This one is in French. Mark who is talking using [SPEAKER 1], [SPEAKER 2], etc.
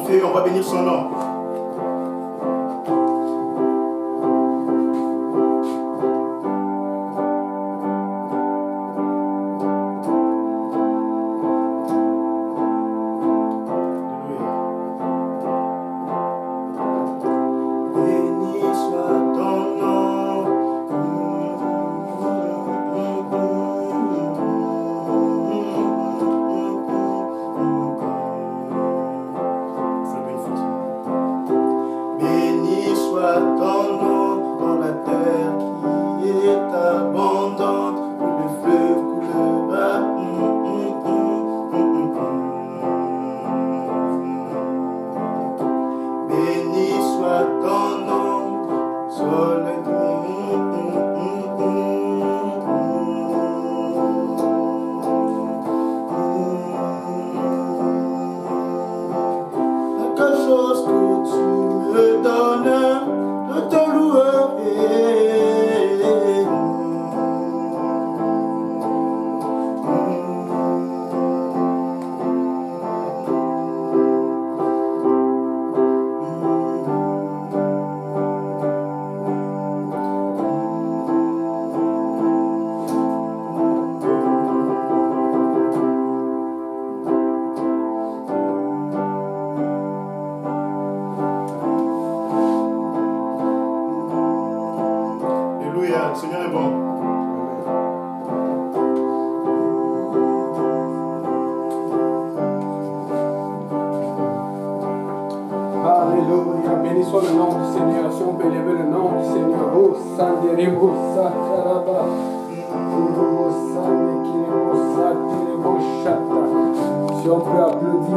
[SPEAKER 1] fait, on va bénir son nom. Le Seigneur est bon.
[SPEAKER 2] Alléluia, béni soit le nom du Seigneur. Si on peut élever le nom du Seigneur. Oh, Sanderibo, Sakaraba. Si on peut applaudir.